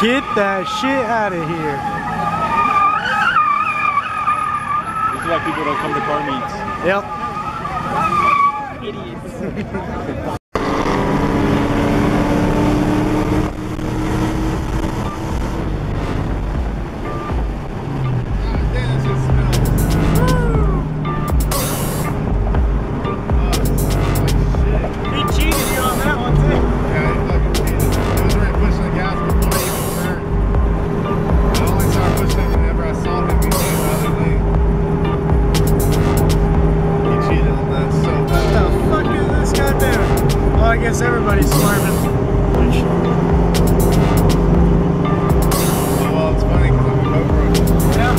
Get that shit out of here. This is why people don't come to car meets. Yep. Idiots. I guess everybody's swerving. Well, it's funny because I'm a GoPro. Yeah.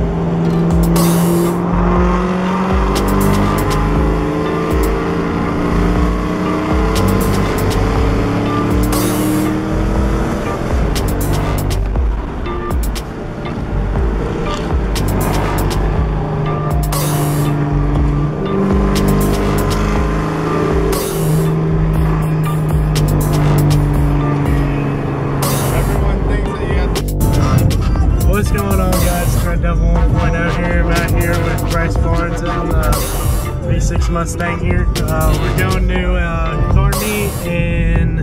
What's going on, guys? Red Devil 1.0 here. I'm out here with Bryce Barnes and V6 Mustang here. We're going to car meet in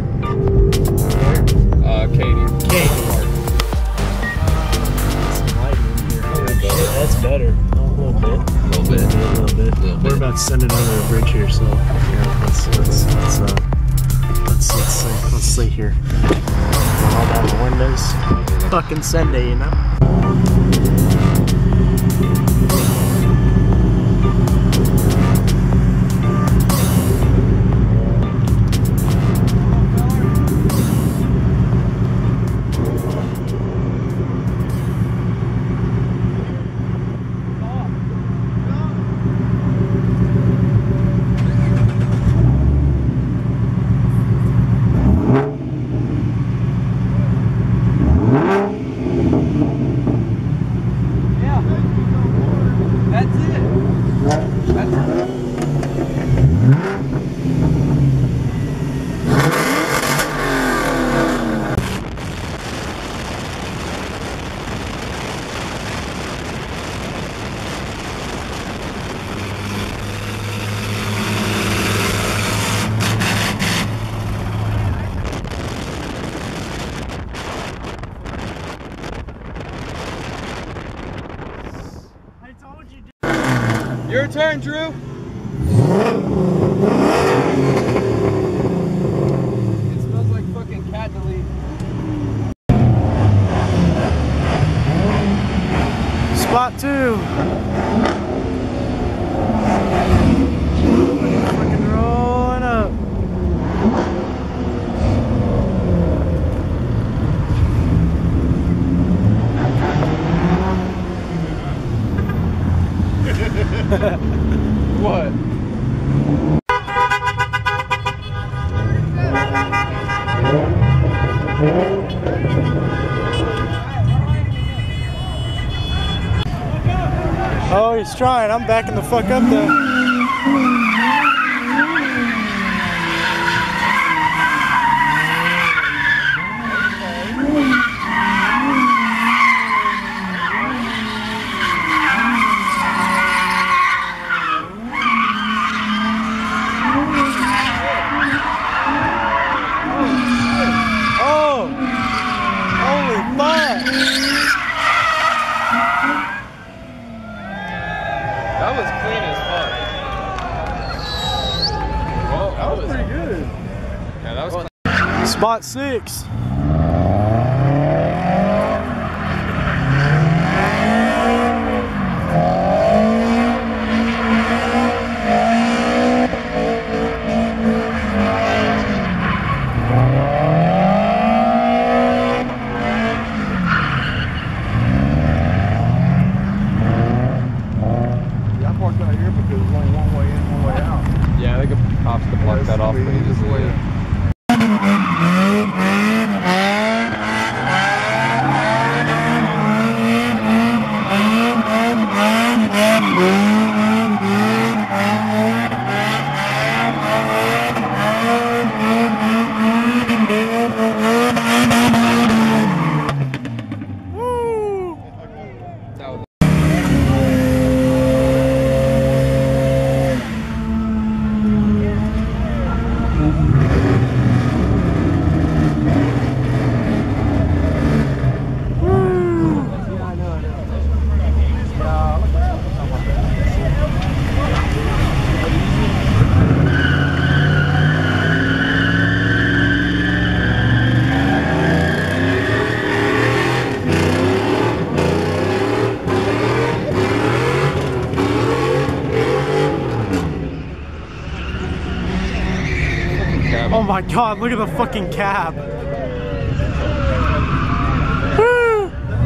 Katy. Some lighting in here. Holy shit, that's better. A little bit. We're about to send it over the bridge here, so here, let's see here. All down the windows. Fucking Sunday, you know. Your turn, Drew. It smells like fucking cat delete. Spot 2. Fucking rolling up. What? Oh, he's trying. I'm backing the fuck up though. That was clean as fuck. Well, that was pretty good. Yeah, that was clean. Spot 6. Yeah, I think cops could block that off pretty easily. Oh my god, look at the fucking cab. Woo!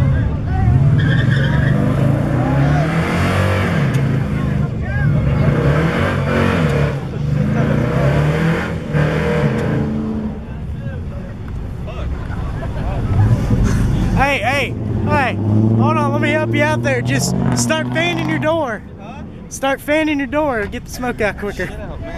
Hey, hold on, let me help you out there. Just start fanning your door. Start fanning your door. Get the smoke out quicker.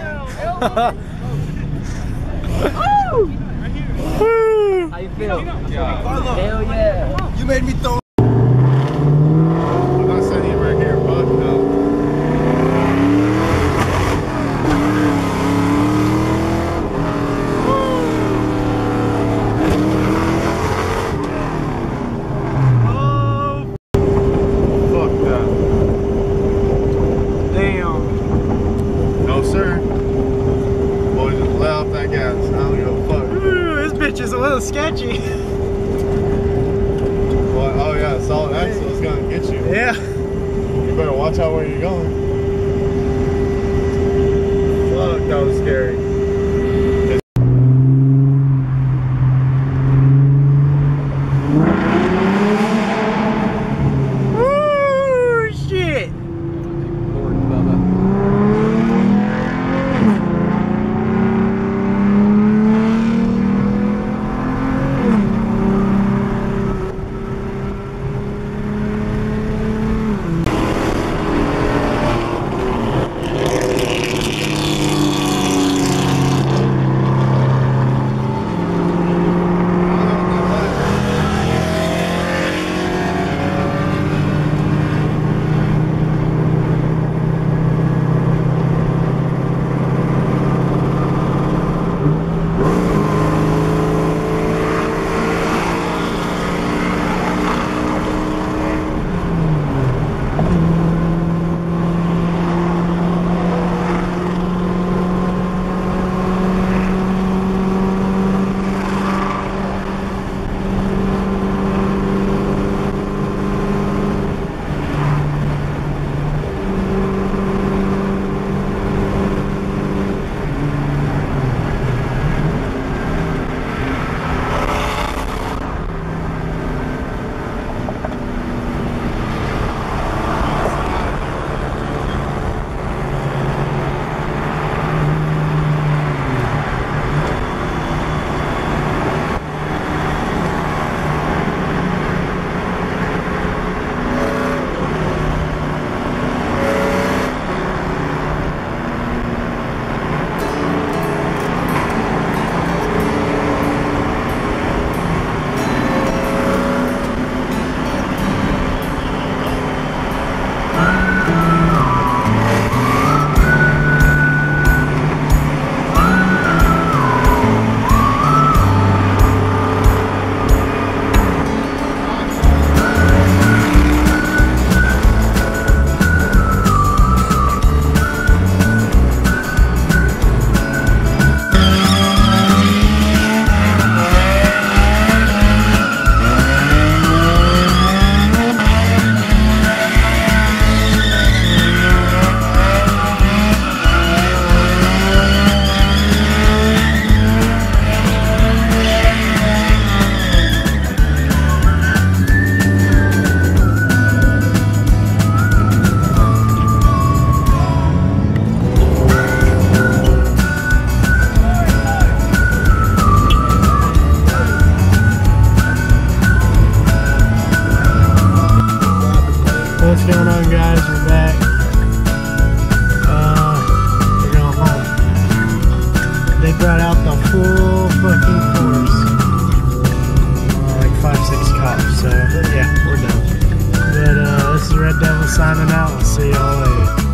Woo! How you feel? Yeah. Hell yeah. You made me throw. I'm not sending you right here, bud. No. Is a little sketchy. Well, oh yeah, solid axle is gonna get you. Yeah. You better watch out where you're going. Fuck, that was scary. Woo, shit. What's going on, guys? We're back. We're going home. They brought out the full fucking force. Like 5-6 cops, so yeah, we're done. But this is Red Devil signing out. I'll see y'all later.